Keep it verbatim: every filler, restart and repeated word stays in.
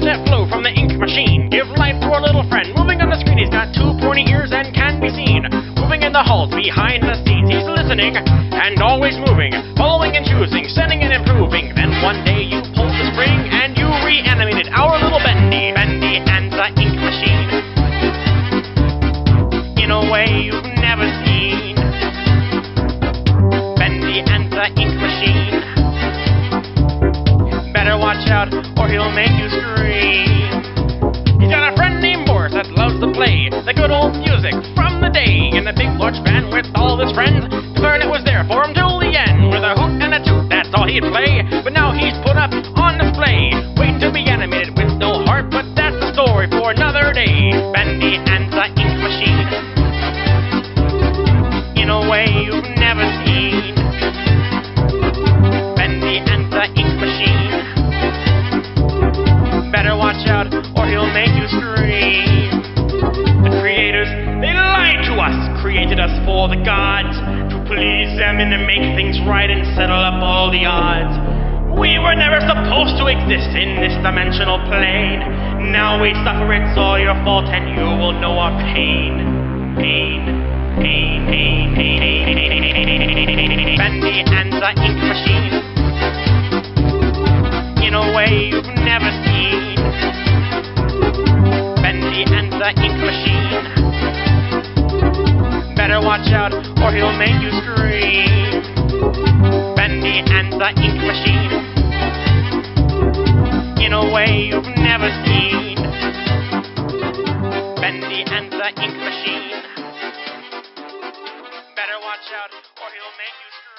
words that flow from the ink machine give life to our little friend. Moving on the screen, he's got two pointy ears and can be seen. Moving in the halls behind the scenes, he's listening and always moving, following and choosing, sending and improving. Then one day you pulled the string and you reanimated our little Bendy. Bendy and the ink machine, in a way you've never seen. Bendy and the ink machine, better watch out or he'll make you scream. He's got a friend named Boris that loves to play the good old music from the day in a big large band with all his friends. The clarinet was there for him till the end with a hoot and a toot, that's all he'd play. But now he's put up on display, waiting to be animated with no heart, but that's a story for another day. Bendy and the ink machine, in a way you've never seen. Bendy and the ink machine, better watch out or he'll make you scream. The creators, they lied to us, created us for the gods, to please them and to make things right and settle up all the odds. We were never supposed to exist in this dimensional plane. Now we suffer, it's all your fault, and you will know our pain. Pain, pain, pain, pain, pain, pain, pain. Bendy and the ink machine, in a way you've never seen. Bendy and the ink machine, better watch out or he'll make you scream. Bendy and the ink machine, in a way you've never seen. Bendy and the ink machine, better watch out or he'll make you scream.